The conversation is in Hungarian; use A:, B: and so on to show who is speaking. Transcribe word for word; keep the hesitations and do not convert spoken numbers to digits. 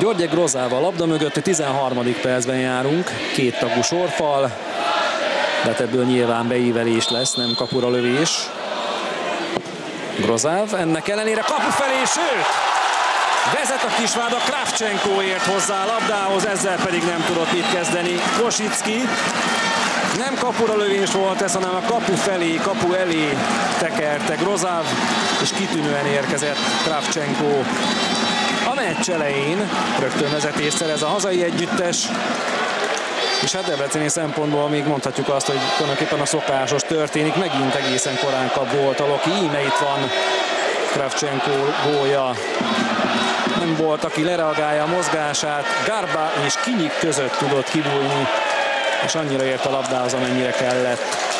A: György Grozával labda mögött, a tizenharmadik percben járunk, két tagú sorfal, de ebből nyilván beívelés lesz, nem kapura lövés. Grozáv ennek ellenére kapu felé, sőt! Vezet a Kisvárda, Kravchenko ért hozzá a labdához, ezzel pedig nem tudott mit kezdeni Kosicki. Nem kapura lövés volt ez, hanem a kapu felé, kapu elé tekerte Grozáv, és kitűnően érkezett Kravchenko. A meccs elején rögtön vezetést szerez a hazai együttes, és hát debreceni szempontból még mondhatjuk azt, hogy tulajdonképpen a szokásos történik, megint egészen korán kap gólt a Loki, íme itt van Kravchenko gólja. Nem volt, aki lereagálja a mozgását, Garba és Kinyik között tudott kibújni, és annyira ért a labdához, amennyire kellett.